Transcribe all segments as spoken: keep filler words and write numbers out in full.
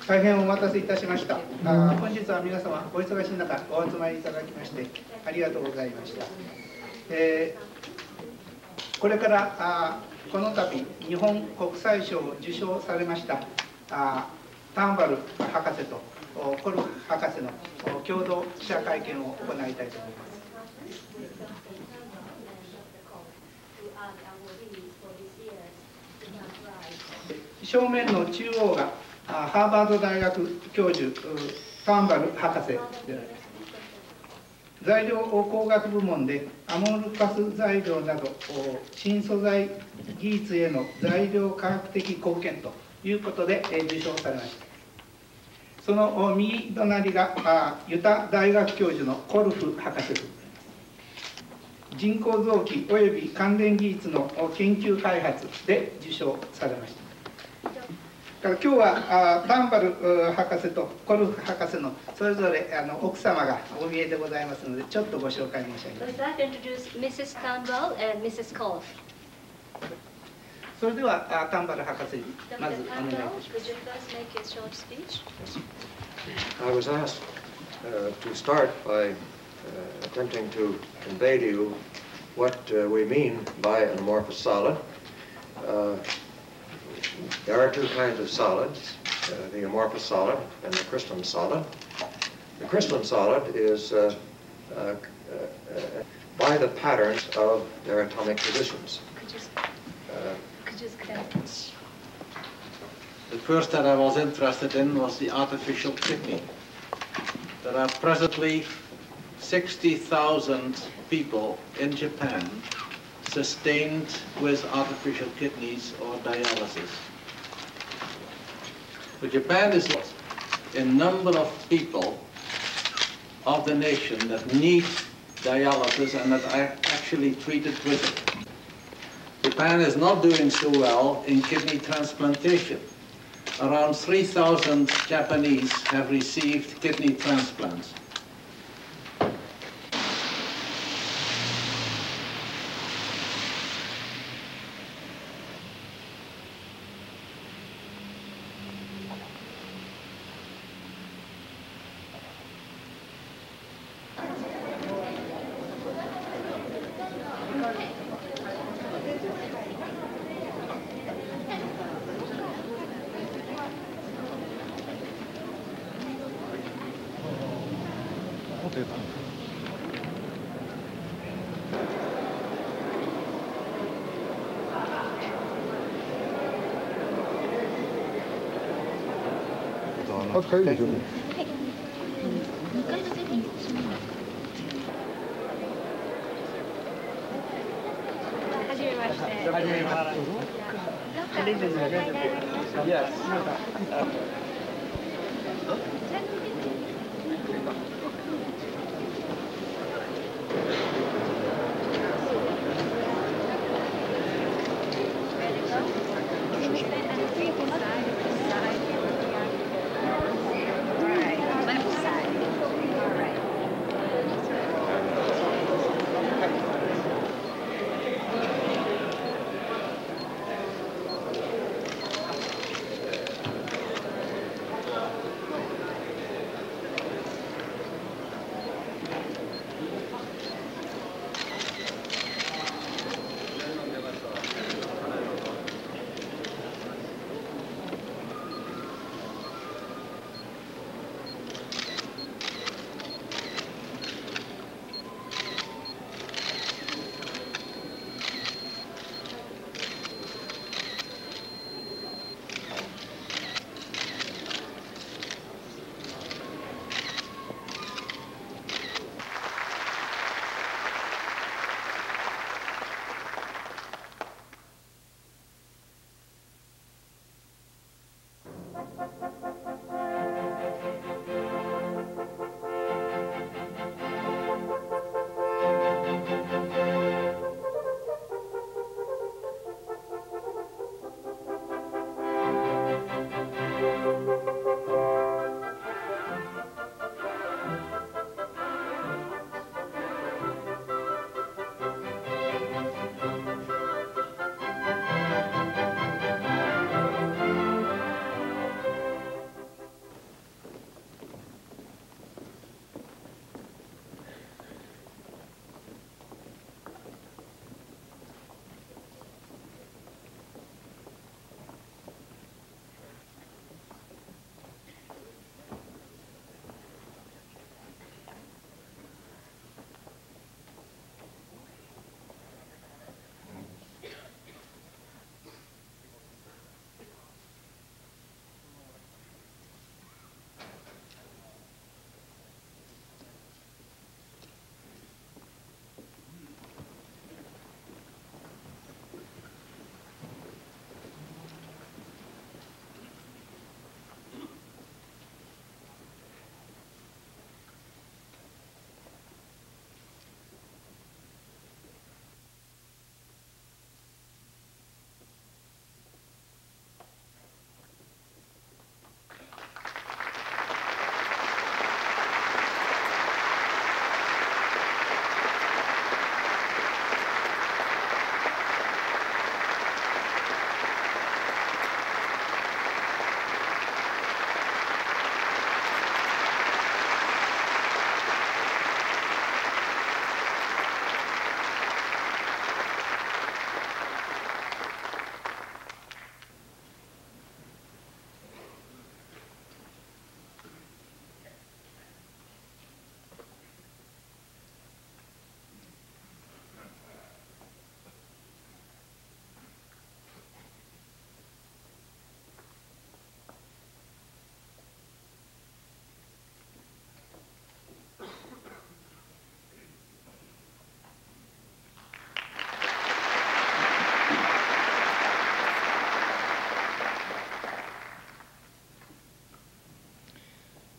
大変お待たせいたしました。あ本日は皆様お忙しい中お集まりいただきましてありがとうございました。えー、これからあこの度日本国際賞を受賞されましたあターンバル博士とコルフ博士の共同記者会見を行いたいと思います。正面の中央がハーバード大学教授ターンバル博士であります。材料工学部門でアモルファス材料など新素材技術への材料科学的貢献ということで受賞されました。その右隣がユタ大学教授のコルフ博士です。人工臓器および関連技術の研究開発で受賞されました。今日はタンバル博士とコルフ博士のそれぞれあの奥様がお見えでございますので、ちょっとご紹介申し上げます。それではタンバル博士にまずお願いいたします。 I was asked uh, to start by uh, attempting to convey to you what uh, we mean by an amorphous solid. Uh, There are two kinds of solids, uh, the amorphous solid and the crystalline solid. The crystalline solid is uh, uh, uh, by the patterns of their atomic positions. Uh, the first that I was interested in was the artificial kidney. There are presently sixty thousand people in Japan sustained with artificial kidneys or dialysis. So Japan is in number of people of the nation that need dialysis and that are actually treated with it. Japan is not doing so well in kidney transplantation. Around three thousand Japanese have received kidney transplants. Okay, you do.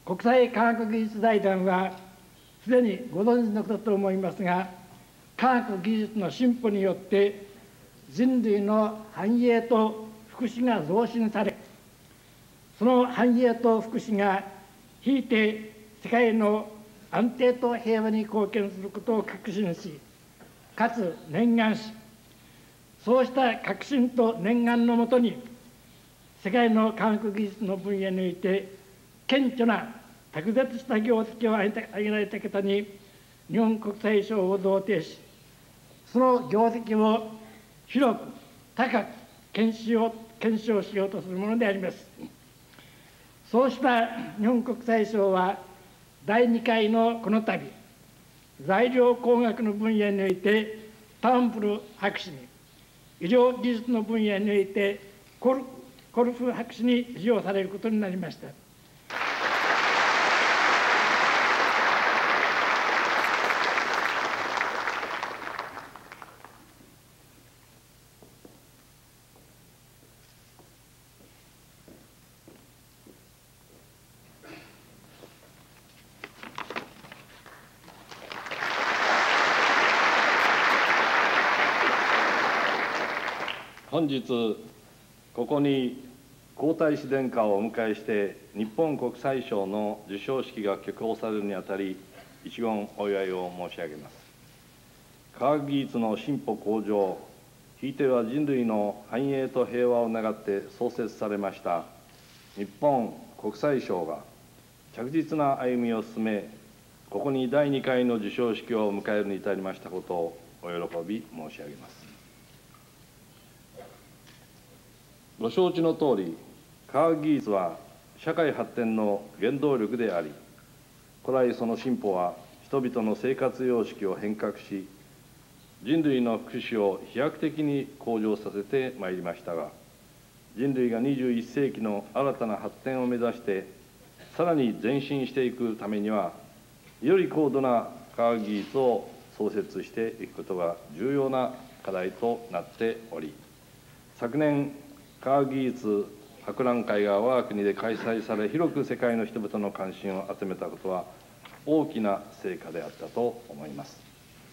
国際科学技術財団は、すでにご存知のことだと思いますが、科学技術の進歩によって、人類の繁栄と福祉が増進され、その繁栄と福祉が、ひいて世界の安定と平和に貢献することを確信し、かつ念願し、そうした確信と念願のもとに、世界の科学技術の分野において、顕著な卓越した業績を挙げられた方に、日本国際賞を贈呈し、その業績を広く高く検証検証しようとするものであります。そうした日本国際賞は、だいにかいのこの度、材料工学の分野においてターンブル博士に、医療技術の分野においてコルコルフ博士に授与されることになりました。 本日、ここに皇太子殿下をお迎えして、日本国際賞の授賞式が挙行されるにあたり、一言お祝いを申し上げます。科学技術の進歩向上、ひいては人類の繁栄と平和を願って創設されました日本国際賞が着実な歩みを進め、ここにだいにかいの授賞式を迎えるに至りましたことをお喜び申し上げます。ご承知のとおり、科学技術は社会発展の原動力であり、古来その進歩は人々の生活様式を変革し、人類の福祉を飛躍的に向上させてまいりましたが、人類がにじゅういっせいきの新たな発展を目指して、さらに前進していくためには、より高度な科学技術を創設していくことが重要な課題となっており、昨年、科学技術博覧会が我が国で開催され、広く世界の人々の関心を集めたことは、大きな成果であったと思います。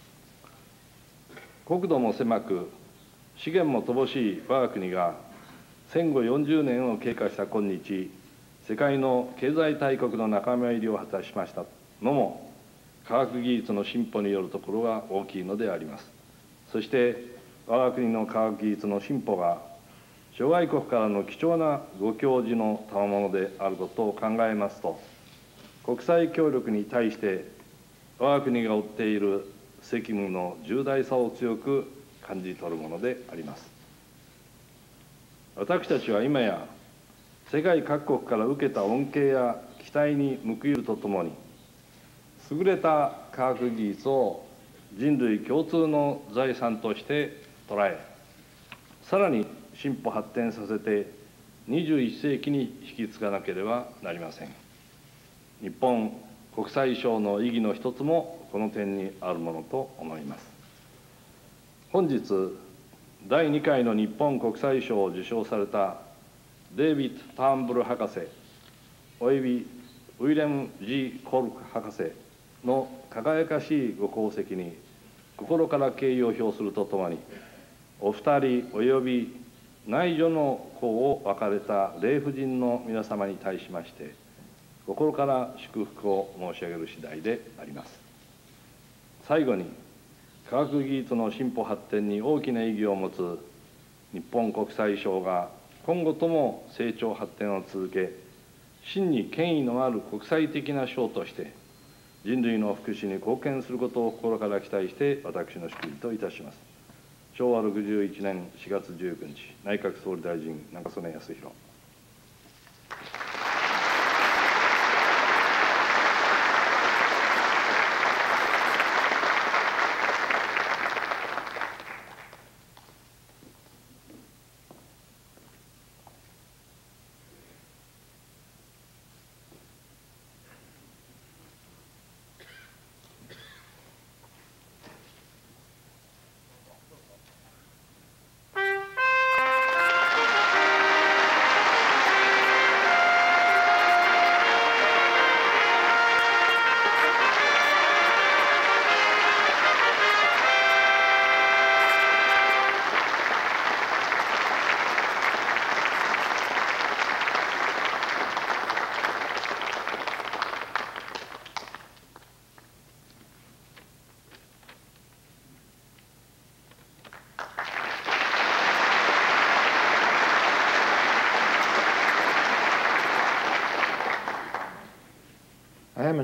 国土も狭く、資源も乏しい我が国が、戦後よんじゅうねんを経過した今日、世界の経済大国の仲間入りを果たしましたのも、科学技術の進歩によるところが大きいのであります。そして、我が国の科学技術の進歩が、諸外国からの貴重なご教授の賜物であることを考えますと、国際協力に対して我が国が負っている責務の重大さを強く感じ取るものであります。私たちは今や世界各国から受けた恩恵や期待に報いるとともに、優れた科学技術を人類共通の財産として捉え、さらに進歩発展させてにじゅういっせいきに引き継がなければなりません。日本国際賞の意義の一つもこの点にあるものと思います。本日、だいにかいの日本国際賞を受賞されたデイビッド・ターンブル博士およびウィレム・ジー・コルク博士の輝かしいご功績に心から敬意を表するとともに、お二人および内助の子を別れた霊婦人の皆様に対しまして、心から祝福を申し上げる次第であります。最後に、科学技術の進歩発展に大きな意義を持つ日本国際賞が今後とも成長発展を続け、真に権威のある国際的な賞として、人類の福祉に貢献することを心から期待して、私の祝意といたします。しょうわろくじゅういちねんしがつじゅうくにち、内閣総理大臣、中曽根康弘。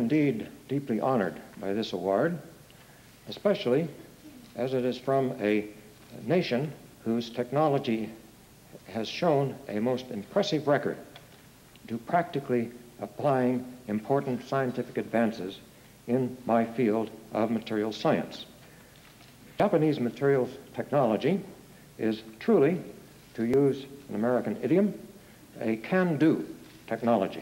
indeed deeply honored by this award, especially as it is from a nation whose technology has shown a most impressive record to practically applying important scientific advances in my field of materials science. Japanese materials technology is truly, to use an American idiom, a can-do technology.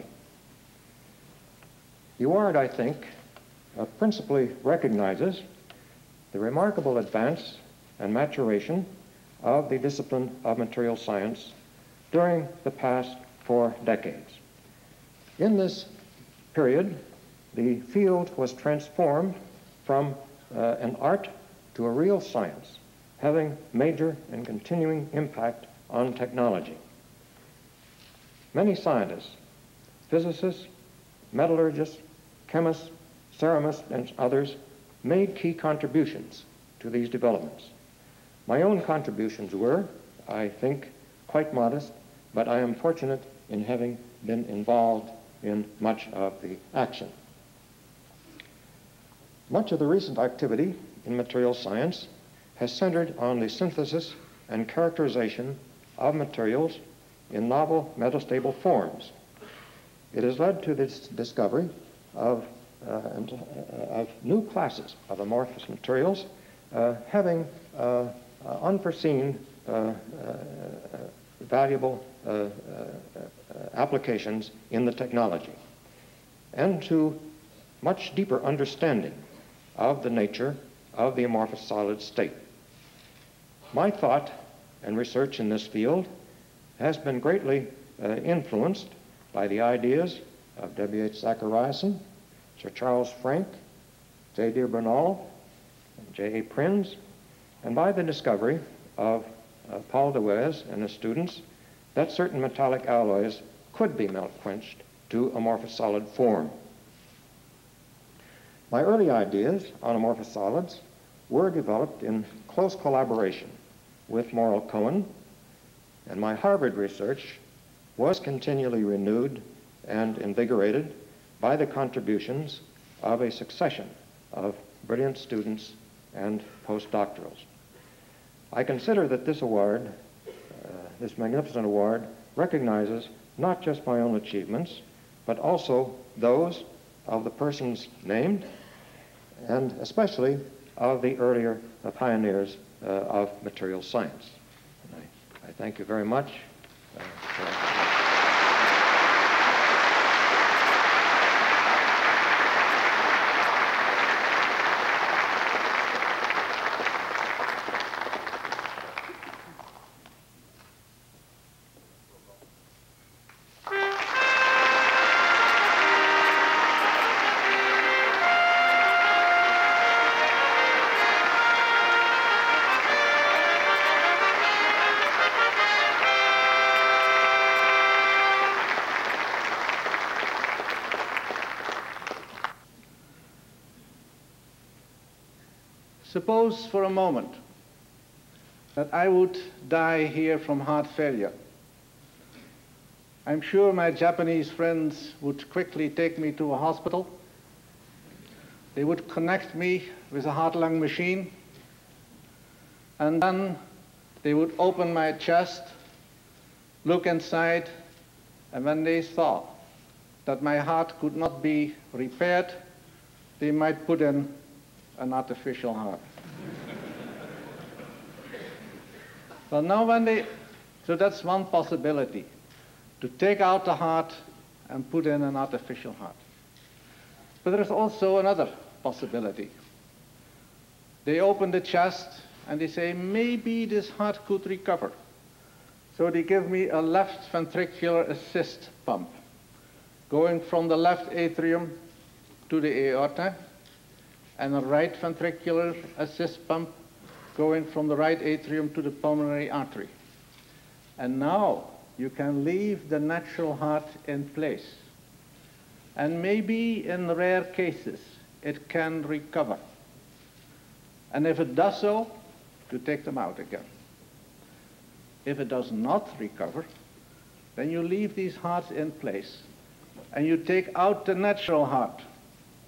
The award, I think, uh, principally recognizes the remarkable advance and maturation of the discipline of material science during the past four decades. In this period, the field was transformed from uh, an art to a real science, having major and continuing impact on technology. Many scientists, physicists, metallurgists, chemists, ceramists, and others made key contributions to these developments. My own contributions were, I think, quite modest, but I am fortunate in having been involved in much of the action. Much of the recent activity in material science has centered on the synthesis and characterization of materials in novel metastable forms. It has led to this discovery of, uh, and, uh, of new classes of amorphous materials uh, having uh, uh, unforeseen uh, uh, valuable uh, uh, applications in the technology, and to much deeper understanding of the nature of the amorphous solid state. My thought and research in this field has been greatly uh, influenced by the ideas of W H Zachariasen, Sir Charles Frank, J. D. Bernal, and J. A. Prinz, and by the discovery of uh, Paul Dewez and his students that certain metallic alloys could be melt quenched to amorphous solid form. My early ideas on amorphous solids were developed in close collaboration with Morrell Cohen, and my Harvard research was continually renewed and invigorated by the contributions of a succession of brilliant students and postdoctorals. I consider that this award, uh, this magnificent award, recognizes not just my own achievements, but also those of the persons named, and especially of the earlier uh, pioneers uh, of material science. And I, I thank you very much. Uh, for Suppose for a moment that I would die here from heart failure. I'm sure my Japanese friends would quickly take me to a hospital. They would connect me with a heart-lung machine, and then they would open my chest, look inside, and when they saw that my heart could not be repaired, they might put in an artificial heart. Well, now when they, so that's one possibility, to take out the heart and put in an artificial heart. But there is also another possibility. They open the chest and they say, maybe this heart could recover. So they give me a left ventricular assist pump, going from the left atrium to the aorta, and a right ventricular assist pump going from the right atrium to the pulmonary artery. And now you can leave the natural heart in place. And maybe in rare cases, it can recover. And if it does so, you take them out again. If it does not recover, then you leave these hearts in place and you take out the natural heart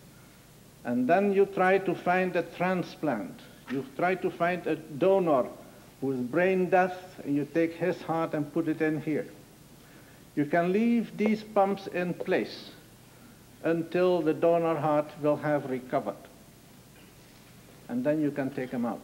And then you try to find a transplant. You try to find a donor who is brain dead, and you take his heart and put it in here. You can leave these pumps in place until the donor heart will have recovered. And then you can take them out.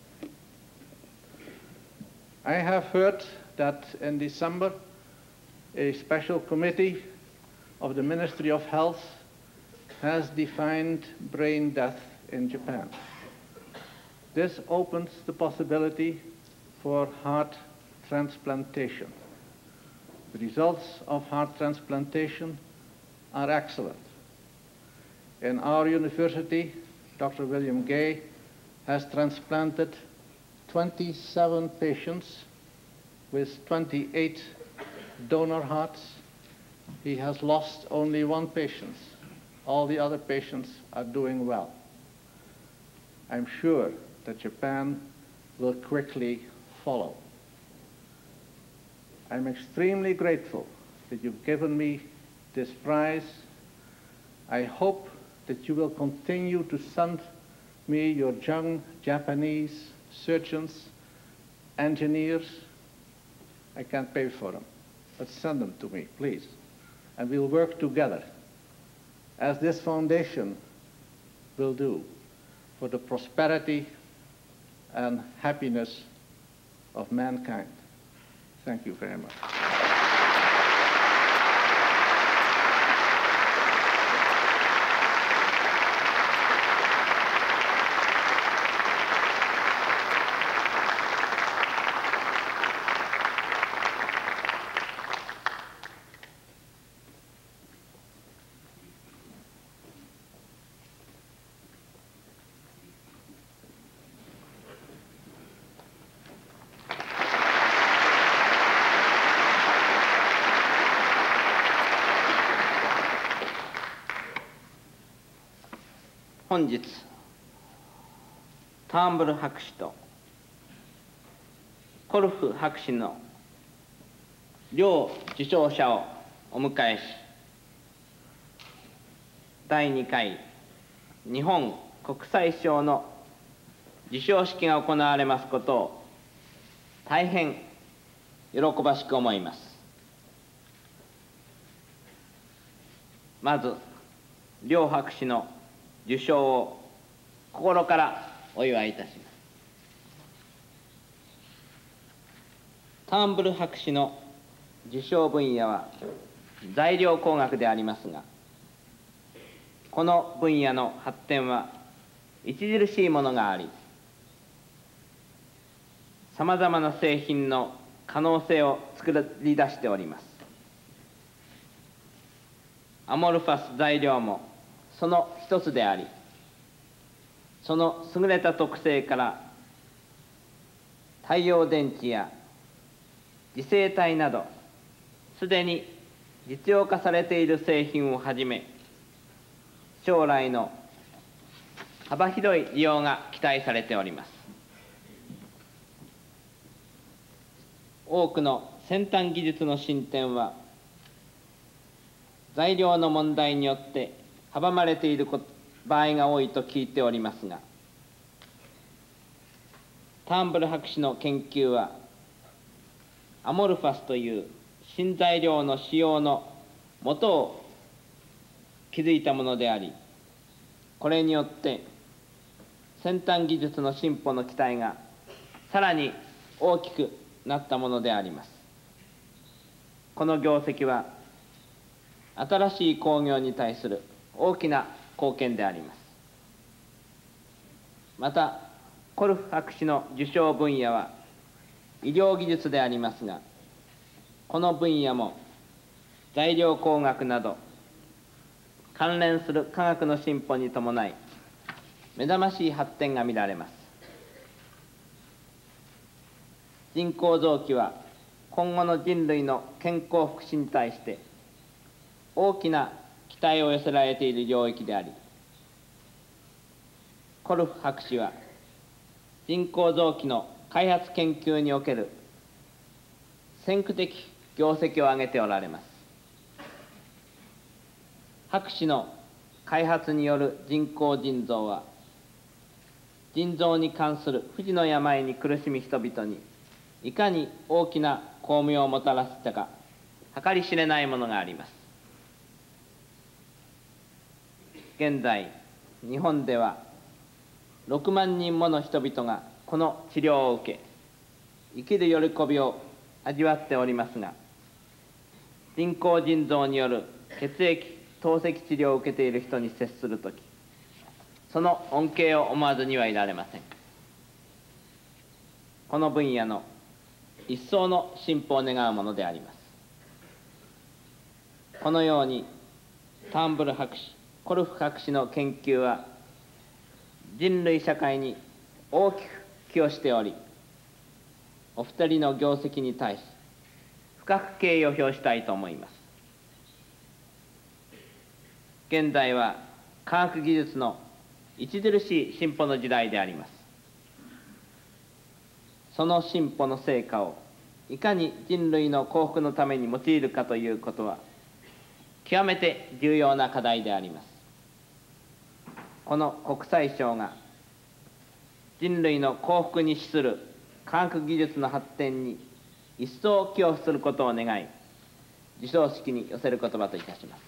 I have heard that in December, a special committee of the Ministry of Health has defined brain death in Japan. This opens the possibility for heart transplantation. The results of heart transplantation are excellent. In our university, Doctor William Gay has transplanted twenty-seven patients with twenty-eight donor hearts. He has lost only one patient. All the other patients are doing well. I'm sure that Japan will quickly follow. I'm extremely grateful that you've given me this prize. I hope that you will continue to send me your young Japanese surgeons, engineers. I can't pay for them, but send them to me, please. And we'll work together, as this foundation will do, for the prosperity and happiness of mankind. Thank you very much. 本日ターンブル博士とコルフ博士の両受賞者をお迎えし、だいにかい日本国際賞の授賞式が行われますことを大変喜ばしく思います。まず両博士の受賞を心からお祝いいたします。ターンブル博士の受賞分野は材料工学でありますが、この分野の発展は著しいものがあり、さまざまな製品の可能性を作り出しております。アモルファス材料もその一つであり、その優れた特性から太陽電池や次世体などすでに実用化されている製品をはじめ、将来の幅広い利用が期待されております。多くの先端技術の進展は材料の問題によって阻まれている場合が多いと聞いておりますが、ターンブル博士の研究はアモルファスという新材料の使用の元を築いたものであり、これによって先端技術の進歩の期待がさらに大きくなったものであります。この業績は新しい工業に対する大きな貢献であります。またコルフ博士の受賞分野は医療技術でありますが、この分野も材料工学など関連する科学の進歩に伴い目覚ましい発展が見られます。人工臓器は今後の人類の健康福祉に対して大きな期待を寄せられている領域であり、コルフ博士は人工臓器の開発研究における先駆的業績を上げておられます。博士の開発による人工腎臓は、腎臓に関する不治の病に苦しみ人々にいかに大きな功名をもたらしたか計り知れないものがあります。現在日本ではろくまんにんもの人々がこの治療を受け生きる喜びを味わっておりますが、人工腎臓による血液透析治療を受けている人に接するとき、その恩恵を思わずにはいられません。この分野の一層の進歩を願うものであります。このようにターンブル博士、コルフ博士の研究は人類社会に大きく寄与しており、お二人の業績に対し深く敬意を表したいと思います。現在は科学技術の著しい進歩の時代であります。その進歩の成果をいかに人類の幸福のために用いるかということは極めて重要な課題であります。この国際賞が人類の幸福に資する科学技術の発展に一層寄与することを願い、授賞式に寄せる言葉といたします。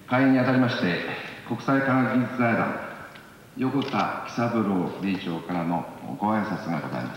開演にあたりまして、国際科学技術財団横田喜三郎理事長からのご挨拶がございます。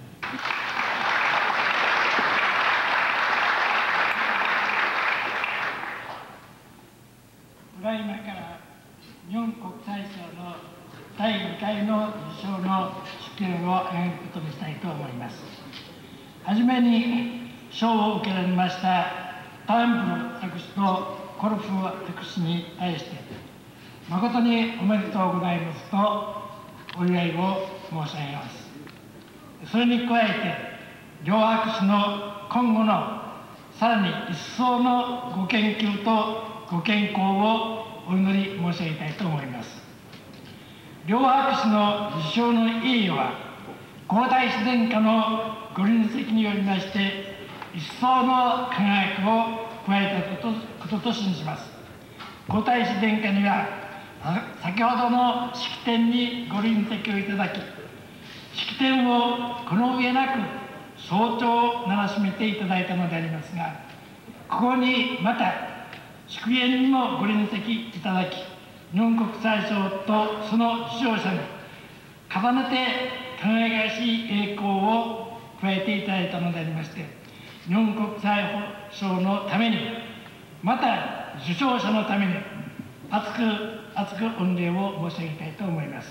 ただいまから日本国際賞のだいにかいの受賞の式典を挙げることにしたいと思います。はじめに賞を受けられましたターンブル博士とコルフ博士に対して誠におめでとうございますとお祝いを申し上げます。それに加えて両博士の今後のさらに一層のご研究とご健康をお祈り申し上げたいと思います。両博士の受賞の意義は皇太子殿下のご臨席によりまして一層の輝きを加えたことことと信じます。皇太子殿下には先ほどの式典にご臨席をいただき、式典をこの上なく早朝をならしめていただいたのでありますが、ここにまた祝宴にもご臨席いただき、日本国際賞とその受賞者に重ねて輝かしい栄光を加えていただいたのでありまして、日本国際賞のために、また受賞者のために厚く厚く御礼を申し上げたいと思います。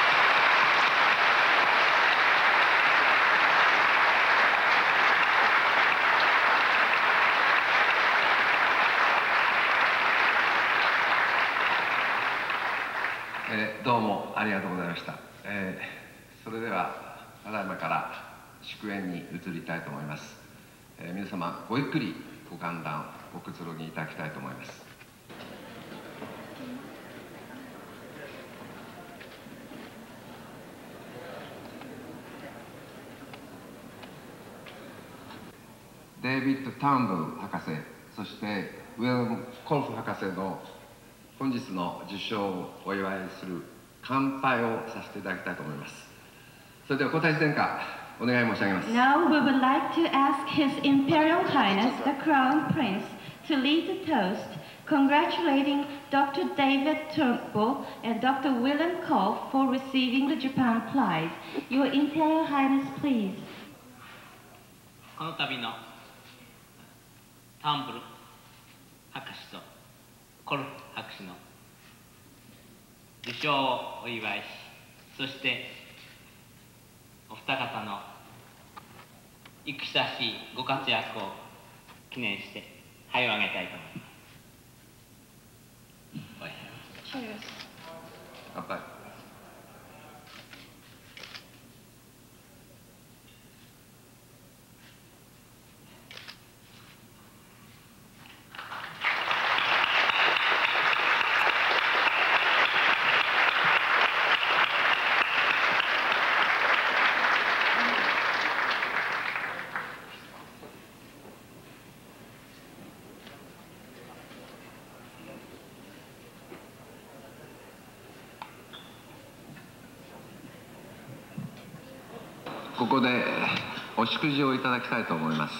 えー、どうもありがとうございました。えー、それではただいまから祝宴に移りたいと思います。えー、皆様ごゆっくりご観覧ごくつろぎいただきたいと思います。デイビッド・ターンブル博士、そしてウィルム・コルフ博士の本日の受賞をお祝いする乾杯をさせていただきたいと思います。それでは皇太子殿下、お願い申し上げます。 Now we would like to ask His Imperial Highness the Crown Prince to lead the toast congratulating Doctor David Turnbull and Doctor William Kolff for receiving the Japan Prize. Your Imperial Highness, please. この度のターンブル博士とコルフ博士の受賞をお祝いし、そしてお二方の生きさしいご活躍を記念して杯をあげたいと思います。 Cheers. 乾杯。ここでお祝辞をいただきたいと思います。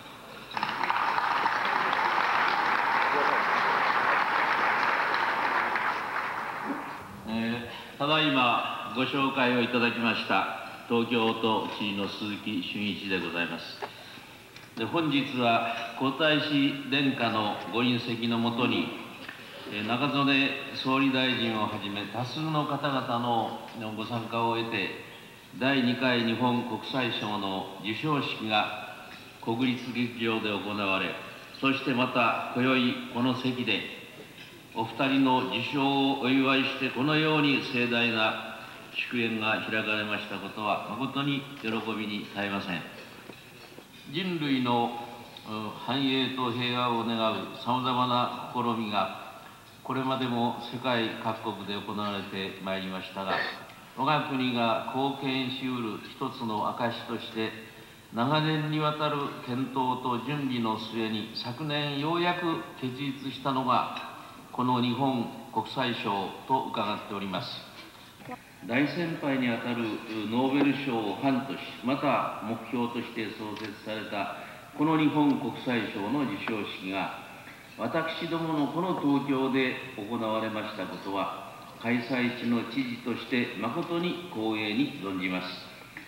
えー、ただいまご紹介をいただきました東京都知事の鈴木俊一でございます。で本日は皇太子殿下のご臨席のもとに、えー、中曽根総理大臣をはじめ多数の方々のご参加を得てだいにかい日本国際賞の授賞式が国立劇場で行われ、そしてまた今宵この席でお二人の受賞をお祝いしてこのように盛大な祝宴が開かれましたことは誠に喜びに堪えません。人類の繁栄と平和を願うさまざまな試みがこれまでも世界各国で行われてまいりましたが、我が国が貢献しうる一つの証として長年にわたる検討と準備の末に昨年ようやく結実したのがこの日本国際賞と伺っております。大先輩にあたるノーベル賞を頒とし、また目標として創設されたこの日本国際賞の授賞式が私どものこの東京で行われましたことは、開催地の知事として誠に光栄に存じます。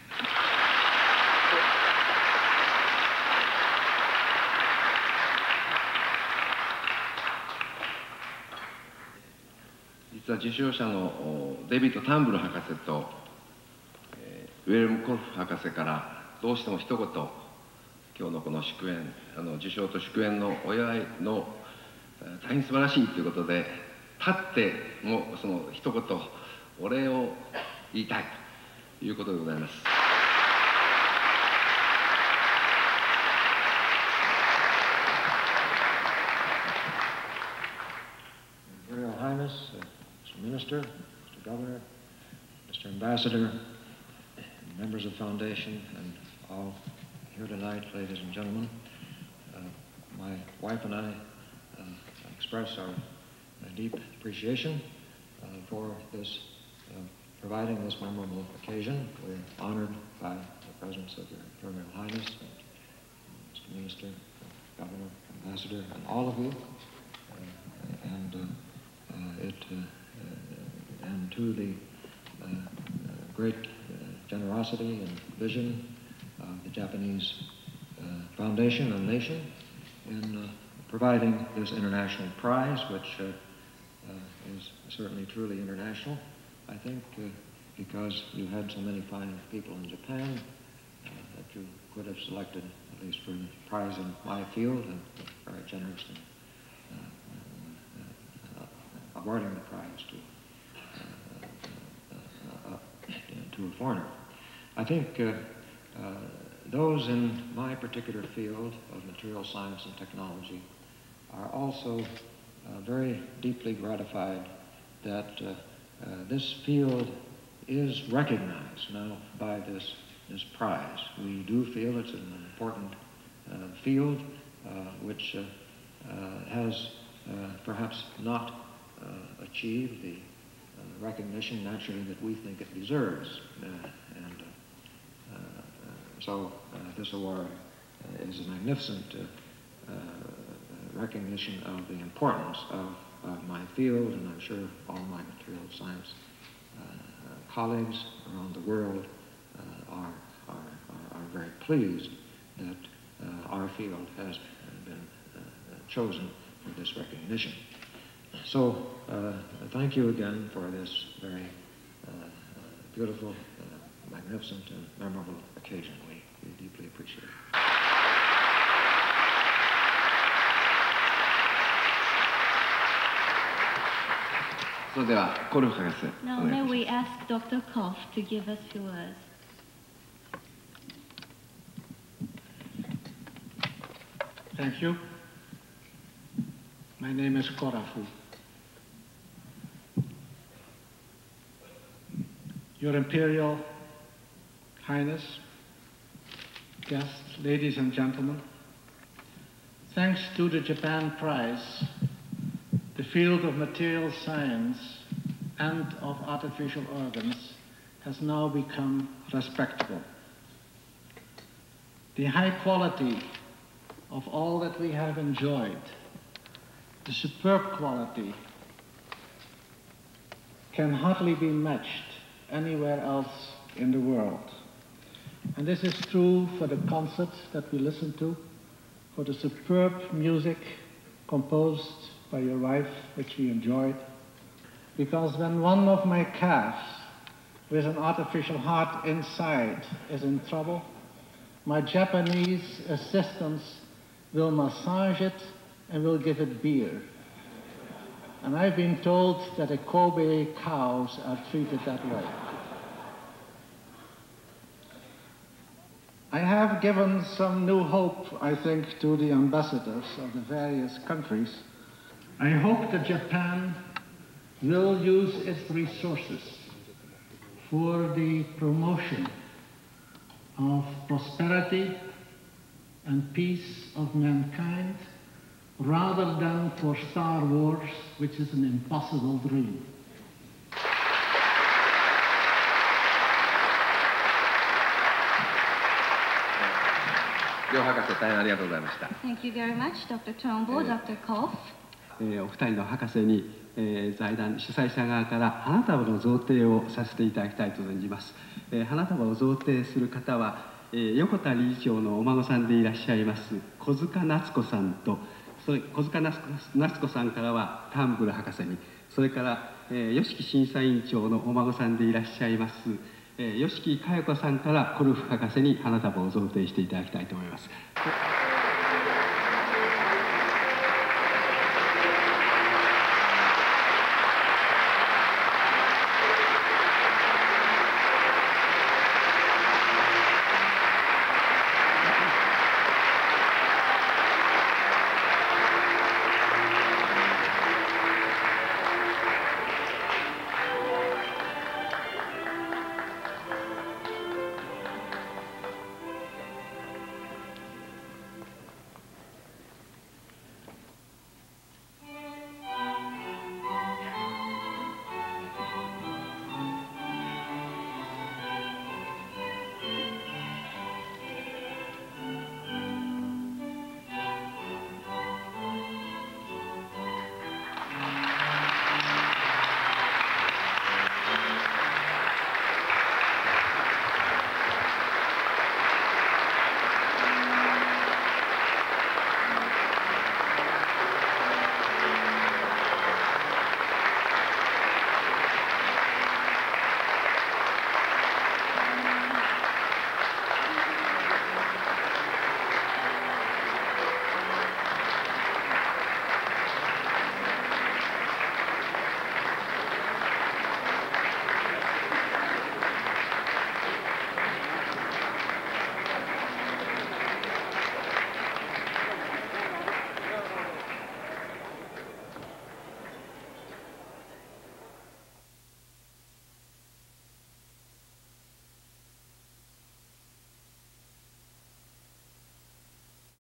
実は受賞者のデビッド・タンブル博士とウェルム・コルフ博士からどうしても一言、今日のこの祝宴、あの受賞と祝宴のお祝いの大変素晴らしいということで、立ってもうその一言お礼を言いたいということでございます。 Imperial Highness, uh, Mister Minister, Mister Governor, Mister Ambassador, members of the Foundation, and all here tonight, ladies and gentlemen, uh, my wife and I uh, express our uh, deep appreciation uh, for this, uh, providing this memorable occasion. We're honored by the presence of Your Imperial Highness, and Mister Minister, Governor, Ambassador, and all of you, uh, and uh, uh, it, uh, uh, and to the uh, uh, great uh, generosity and vision of the Japanese uh, Foundation and nation in uh, providing this international prize, which uh, uh, is certainly truly international, I think, uh, because you had so many fine people in Japan uh, that you could have selected, at least for the prize in my field, and very generous in uh, uh, uh, awarding the prize to, uh, uh, uh, to a foreigner. I think uh, uh, those in my particular field of material science and technology are also uh, very deeply gratified that uh, uh, this field is recognized now by this, this prize. We do feel it's an important uh, field uh, which uh, uh, has uh, perhaps not uh, achieved the uh, recognition naturally that we think it deserves. Uh, and uh, uh, so uh, this award uh, is a magnificent uh, uh, recognition of the importance of, of my field, and I'm sure all my material science uh, colleagues around the world uh, are, are, are, are very pleased that uh, our field has been uh, chosen for this recognition. So uh, thank you again for this very uh, beautiful, uh, magnificent, and memorable occasion. We, we deeply appreciate it. Now may we ask Doctor Koff to give us a few words. Thank you. My name is Korafu. Your Imperial Highness, guests, ladies and gentlemen, thanks to the Japan Prize, the field of material science and of artificial organs has now become respectable. The high quality of all that we have enjoyed, the superb quality, can hardly be matched anywhere else in the world. And this is true for the concerts that we listen to, for the superb music composed by your wife, which we enjoyed. Because when one of my calves with an artificial heart inside is in trouble, my Japanese assistants will massage it and will give it beer. And I've been told that the Kobe cows are treated that way. I have given some new hope, I think, to the ambassadors of the various countries. I hope that Japan will use its resources for the promotion of prosperity and peace of mankind, rather than for Star Wars, which is an impossible dream. 両博士大変ありがとうございました。 Thank you very much, Doctor Turnbull, Doctor Kolff. えー、お二人の博士に、えー、財団主催者側から花束の贈呈をさせていただきたいと存じます。えー、花束を贈呈する方は、えー、横田理事長のお孫さんでいらっしゃいます小塚夏子さんと、それ小塚夏子さんからはタンブル博士に、それから、えー、吉木審査委員長のお孫さんでいらっしゃいます、えー、吉木佳代子さんからコルフ博士に花束を贈呈していただきたいと思います。